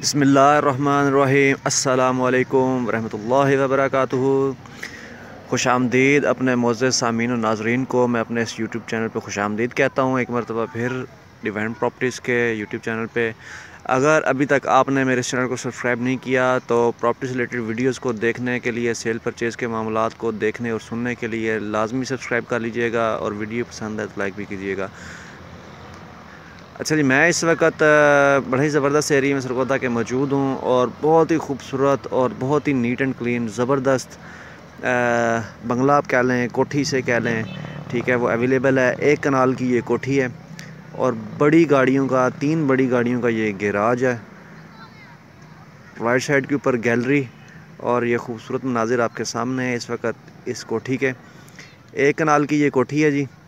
बिस्मिल्लाहिर्रहमानिर्रहीम अस्सलामुअलैकुम रहमतुल्लाहि व बरकातुहू। खुश आमदीद अपने मोअज़्ज़ज़ सामीन और नाज़रीन को मैं अपने इस यूट्यूब चैनल पर खुश आमदीद कहता हूँ एक मरतबा फिर डिवाइन प्रॉपर्टीज़ के यूट्यूब चैनल पे। अगर अभी तक आपने मेरे इस चैनल को सब्सक्राइब नहीं किया तो प्रॉपर्टी से रिलेटेड वीडियोज़ को देखने के लिए, सेल परचेज़ के मामलात को देखने और सुनने के लिए लाजमी सब्सक्राइब कर लीजिएगा और वीडियो पसंद है तो लाइक भी कीजिएगा। अच्छा जी, मैं इस वक्त बड़ा ही ज़बरदस्त एरिया में सरगोदा के मौजूद हूँ और बहुत ही खूबसूरत और बहुत ही नीट एंड क्लीन ज़बरदस्त बंगला आप कह लें, कोठी से कह लें, ठीक है, वो अवेलेबल है। 1 कनाल की ये कोठी है और बड़ी गाड़ियों का 3 बड़ी गाड़ियों का ये गैराज है। राइट साइड के ऊपर गैलरी और ये खूबसूरत मनाजिर आपके सामने है इस वक्त इस कोठी के। 1 कनाल की ये कोठी है जी,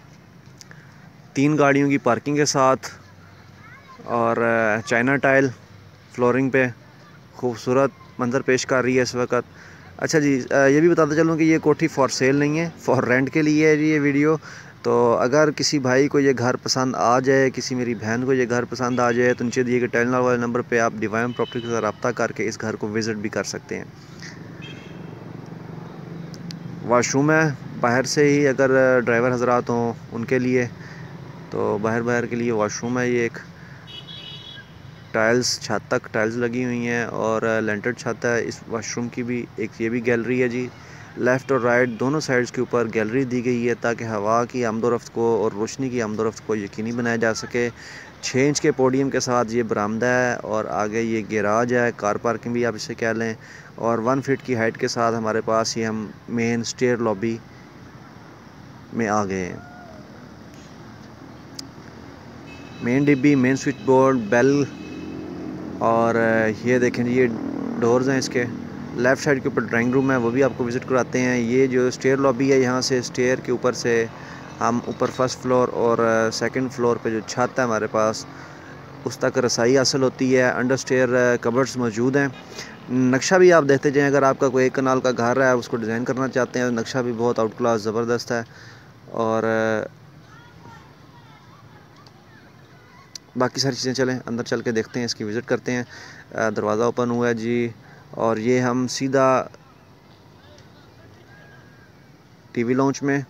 3 गाड़ियों की पार्किंग के साथ और चाइना टाइल फ्लोरिंग पे खूबसूरत मंज़र पेश कर रही है इस वक्त। अच्छा जी, ये भी बताता चलूँ कि ये कोठी फॉर सेल नहीं है, फॉर रेंट के लिए है जी ये वीडियो। तो अगर किसी भाई को ये घर पसंद आ जाए, किसी मेरी बहन को ये घर पसंद आ जाए तो नीचे दिए गए टेलीनॉर वाले नंबर पे आप डिवाइन प्रॉपर्टी के साथ रब्ता करके इस घर को विज़िट भी कर सकते हैं। वाशरूम है बाहर से ही, अगर ड्राइवर हजरात हों उनके लिए तो बाहर के लिए वाशरूम है। ये एक टाइल्स, छत तक टाइल्स लगी हुई हैं और लेंटर छत है इस वाशरूम की भी। एक ये भी गैलरी है जी, लेफ़्ट और राइट दोनों साइड्स के ऊपर गैलरी दी गई है ताकि हवा की आमदोरफ्त को और रोशनी की आमदोरफ्त को यकीनी बनाया जा सके। 6 इंच के पोडियम के साथ ये बरामदा है और आगे ये गैराज है, कार पार्किंग भी आप इसे कह लें। और 1 फीट की हाइट के साथ हमारे पास ही हम मेन स्टेयर लॉबी में आ गए हैं। मेन डिब्बी, मेन स्विच बोर्ड, बेल और ये देखें जी, ये डोर्स हैं इसके। लेफ़्ट साइड के ऊपर ड्राइंग रूम है, वो भी आपको विज़िट कराते हैं। ये जो स्टेयर लॉबी है, यहाँ से स्टेयर के ऊपर से हम ऊपर फर्स्ट फ्लोर और सेकंड फ्लोर पे जो छत है हमारे पास उस तक रसाई हासिल होती है। अंडर स्टेयर कबर्ड्स मौजूद हैं। नक्शा भी आप देखते जाएँ, अगर आपका कोई 1 कनाल का घर है उसको डिज़ाइन करना चाहते हैं, नक्शा भी बहुत आउट क्लास ज़बरदस्त है। और बाकी सारी चीज़ें चलें अंदर चल के देखते हैं, इसकी विज़िट करते हैं। दरवाज़ा ओपन हुआ है जी और ये हम सीधा टीवी लॉन्च में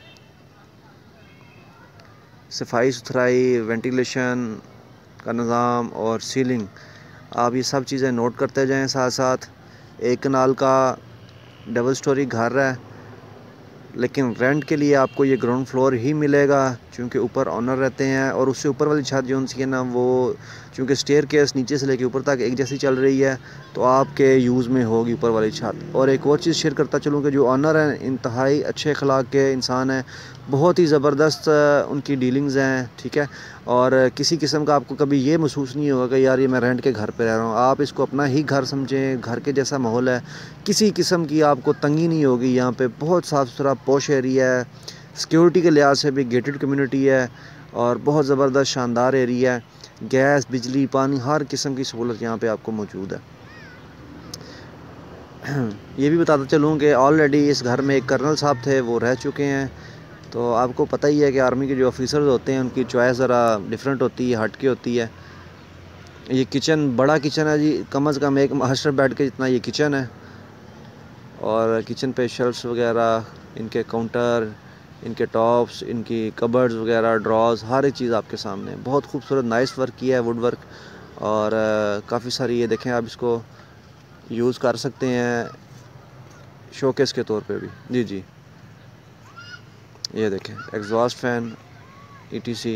सफाई सुथराई, वेंटिलेशन का निज़ाम और सीलिंग, आप ये सब चीज़ें नोट करते जाएं साथ साथ। 1 कनाल का डबल स्टोरी घर है लेकिन रेंट के लिए आपको ये ग्राउंड फ्लोर ही मिलेगा क्योंकि ऊपर ऑनर रहते हैं। और उससे ऊपर वाली छत जो उनकी है ना, वो चूँकि स्टेयर केस नीचे से लेके ऊपर तक एक जैसी चल रही है तो आपके यूज़ में होगी ऊपर वाली छत। और एक और चीज़ शेयर करता चलूँ कि जो ऑनर हैं इंतहाई अच्छे अखलाक के इंसान हैं, बहुत ही ज़बरदस्त उनकी डीलिंग्स हैं, ठीक है। और किसी किस्म का आपको कभी ये महसूस नहीं होगा कि यार ये मैं रेंट के घर पे रह रहा हूँ। आप इसको अपना ही घर समझें, घर के जैसा माहौल है, किसी किस्म की आपको तंगी नहीं होगी। यहाँ पे बहुत साफ़ सुथरा पॉश एरिया है, सिक्योरिटी के लिहाज से भी गेटेड कम्युनिटी है और बहुत ज़बरदस्त शानदार एरिया है। गैस, बिजली, पानी, हर किस्म की सहूलत यहाँ पे आपको मौजूद है। ये भी बताता चलूँ कि ऑलरेडी इस घर में एक कर्नल साहब थे, वो रह चुके हैं। तो आपको पता ही है कि आर्मी के जो ऑफिसर्स होते हैं उनकी चॉइस ज़रा डिफरेंट होती है, हट के होती है। ये किचन बड़ा किचन है जी, कम से कम एक मास्टर बेड के जितना ये किचन है। और किचन पे शेल्फ्स वगैरह, इनके काउंटर, इनके टॉप्स, इनकी कबर्ड्स वगैरह, ड्रॉज, हर एक चीज़ आपके सामने। बहुत खूबसूरत नाइस वर्क किया है, वुड वर्क। और काफ़ी सारी ये देखें, आप इसको यूज़ कर सकते हैं शोकेस के तौर पे भी। जी जी, ये देखें एग्जॉस्ट फैन ETC।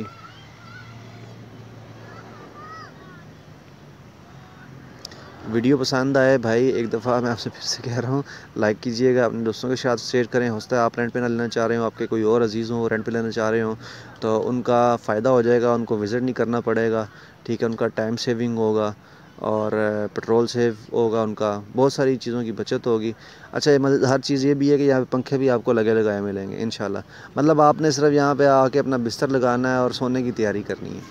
वीडियो पसंद आए भाई, एक दफ़ा मैं आपसे फिर से कह रहा हूँ, लाइक कीजिएगा, अपने दोस्तों के साथ शेयर करें। हो सकता है आप रेंट पे ना लेना चाह रहे हो, आपके कोई और अजीज़ हो रेंट पे लेना चाह रहे हो तो उनका फ़ायदा हो जाएगा, उनको विज़िट नहीं करना पड़ेगा, ठीक है। उनका टाइम सेविंग होगा और पेट्रोल सेव होगा, उनका बहुत सारी चीज़ों की बचत होगी। अच्छा, ये मतलब हर चीज़ ये भी है कि यहाँ पे पंखे भी आपको लगे लगाए मिलेंगे इंशाल्लाह। मतलब आपने सिर्फ यहाँ पे आके अपना बिस्तर लगाना है और सोने की तैयारी करनी है।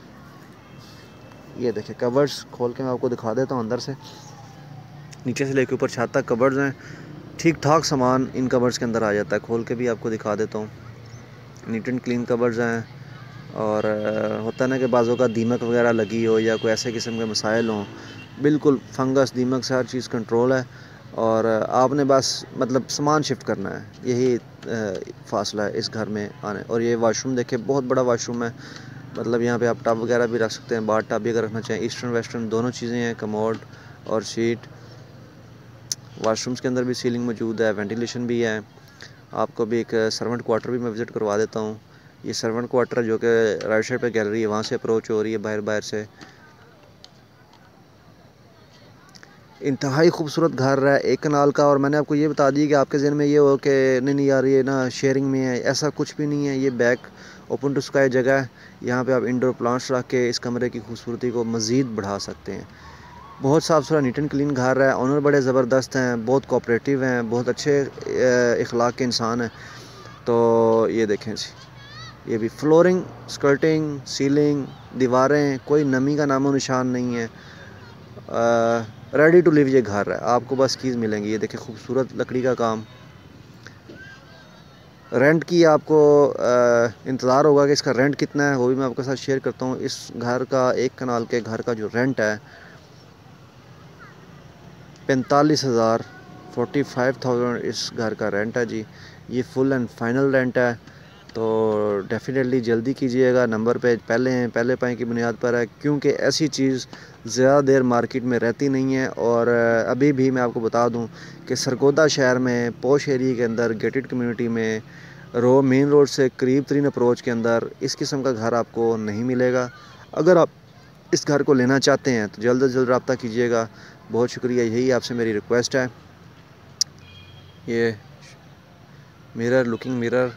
ये देखें कवर्ड्स खोल के मैं आपको दिखा देता हूँ अंदर से, नीचे से लेके ऊपर छत तक कवर्ड्स हैं। ठीक ठाक सामान इन कवर्ड्स के अंदर आ जाता है। खोल के भी आपको दिखा देता हूँ, नीट एंड क्लीन कवर्ड्स हैं। और होता है ना कि बाज़ों का दीमक वगैरह लगी हो या कोई ऐसे किस्म के मसाइल हों, बिल्कुल फंगस दीमक से हर चीज़ कंट्रोल है। और आपने बस मतलब सामान शिफ्ट करना है, यही फ़ासला है इस घर में आने। और ये वाशरूम देखिए, बहुत बड़ा वाशरूम है, मतलब यहाँ पे आप टब वगैरह भी रख सकते हैं, बाथ टब भी अगर रखना चाहें, ईस्टर्न वेस्टर्न दोनों चीज़ें हैं, कमोड और शीट। वाशरूम्स के अंदर भी सीलिंग मौजूद है, वेंटिलेशन भी है। आपको भी एक सर्वेंट क्वार्टर भी मैं विज़िट करवा देता हूँ। ये सर्वेंट क्वार्टर जो कि राइट साइड पे गैलरी है, वहाँ से अप्रोच हो रही है बाहर से। इंतहाई खूबसूरत घर है, एक कनाल का। और मैंने आपको ये बता दी कि आपके ज़हन में ये हो कि नहीं यार ये ना शेयरिंग में है, ऐसा कुछ भी नहीं है। ये बैक ओपन टू स्काई जगह है, यहाँ पे आप इंडोर प्लांट्स रख के इस कमरे की खूबसूरती को मज़ीद बढ़ा सकते हैं। बहुत साफ़ सुथरा नीट एंड क्लीन घर है। ऑनर बड़े ज़बरदस्त हैं, बहुत कोऑपरेटिव हैं, बहुत अच्छे इखलाक के इंसान हैं। तो ये देखें जी, ये भी फ्लोरिंग, स्कर्टिंग, सीलिंग, दीवारें, कोई नमी का नामो निशान नहीं है। रेडी टू लिव ये घर है, आपको बस कीज़ मिलेंगी। ये देखिए खूबसूरत लकड़ी का काम। रेंट की आपको इंतज़ार होगा कि इसका रेंट कितना है, वो भी मैं आपके साथ शेयर करता हूँ। इस घर का, एक कनाल के घर का जो रेंट है 45,000, 45,000 इस घर का रेंट है जी। ये फुल एंड फाइनल रेंट है। तो डेफिनेटली जल्दी कीजिएगा, नंबर पे पहले हैं, पहले पाएँ की बुनियाद पर है, क्योंकि ऐसी चीज़ ज़्यादा देर मार्केट में रहती नहीं है। और अभी भी मैं आपको बता दूं कि सरगोदा शहर में पोश एरिया के अंदर गेटेड कम्युनिटी में मेन रोड से करीब तरीन अप्रोच के अंदर इस किस्म का घर आपको नहीं मिलेगा। अगर आप इस घर को लेना चाहते हैं तो जल्द से जल्द रब्ता कीजिएगा। बहुत शुक्रिया, यही आपसे मेरी रिक्वेस्ट है। ये मिरर, लुकिंग मिरर,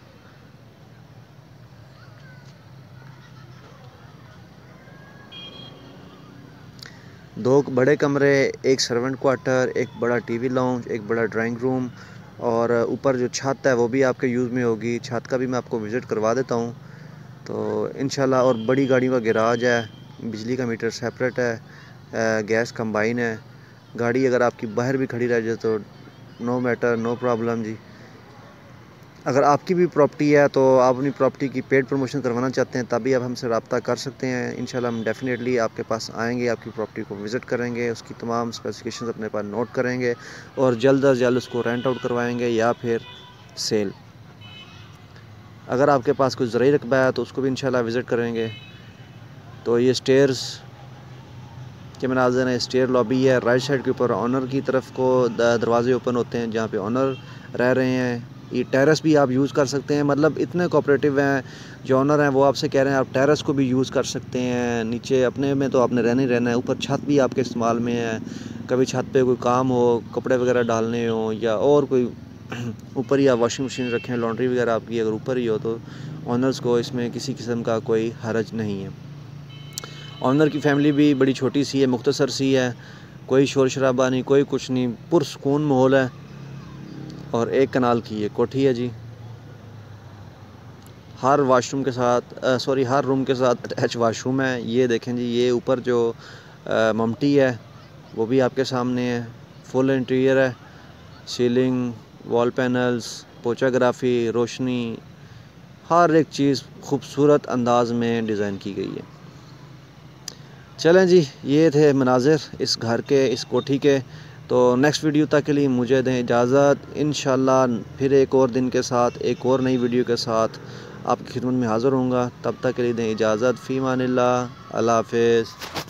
दो बड़े कमरे, एक सर्वेंट क्वार्टर, एक बड़ा टीवी लाउंज, एक बड़ा ड्राइंग रूम। और ऊपर जो छत है वो भी आपके यूज़ में होगी। छत का भी मैं आपको विज़िट करवा देता हूँ तो इंशाल्लाह। और बड़ी गाड़ियों का गैराज है, बिजली का मीटर सेपरेट है, गैस कंबाइन है। गाड़ी अगर आपकी बाहर भी खड़ी रह जाए तो नो मैटर, नो प्रॉब्लम जी। अगर आपकी भी प्रॉपर्टी है तो आप अपनी प्रॉपर्टी की पेड प्रमोशन करवाना चाहते हैं, तभी आप हमसे रब्ता कर सकते हैं। इंशाल्लाह हम डेफिनेटली आपके पास आएंगे, आपकी प्रॉपर्टी को विज़िट करेंगे, उसकी तमाम स्पेसिफिकेशंस अपने पास नोट करेंगे और जल्द अज जल्द उसको रेंट आउट करवाएंगे या फिर सेल। अगर आपके पास कोई ज़रूरी रकबा है तो उसको भी इंशाल्लाह विज़िट करेंगे। तो ये स्टेयर्स के मनाज़र हैं, स्टेयर लॉबी है। राइट साइड के ऊपर ऑनर की तरफ को दरवाजे ओपन होते हैं जहाँ पे ऑनर रह रहे हैं। ये टेरेस भी आप यूज़ कर सकते हैं, मतलब इतने कोऑपरेटिव हैं जो ऑनर हैं, वो आपसे कह रहे हैं आप टेरेस को भी यूज़ कर सकते हैं। नीचे अपने में तो आपने रहना ही रहना है, ऊपर छत भी आपके इस्तेमाल में है। कभी छत पे कोई काम हो, कपड़े वगैरह डालने हो या और कोई ऊपर ही आप वॉशिंग मशीन रखें, लॉन्ड्री वगैरह आपकी अगर ऊपर ही हो तो ऑनर्स को इसमें किसी किस्म का कोई हरज नहीं है। ऑनर की फ़ैमिली भी बड़ी छोटी सी है, मुख्तसर सी है, कोई शोर शराबा नहीं, कोई कुछ नहीं, पुरसकून माहौल है। और एक कनाल की ये कोठी है जी। हर वाशरूम के साथ हर रूम के साथ अटैच वाशरूम है। ये देखें जी, ये ऊपर जो ममटी है वो भी आपके सामने है। फुल इंटीरियर है, सीलिंग, वॉल पैनल्स, पोचाग्राफी, रोशनी, हर एक चीज़ खूबसूरत अंदाज में डिज़ाइन की गई है। चलें जी, ये थे मनाज़िर इस घर के, इस कोठी के। तो नेक्स्ट वीडियो तक के लिए मुझे दें इजाज़त। इंशाल्लाह फिर एक और दिन के साथ, एक और नई वीडियो के साथ आपकी खिदमत में हाज़िर होऊंगा। तब तक के लिए दें इजाज़त। फ़ी मानिल्लाह, अल्लाह हाफ़िज़।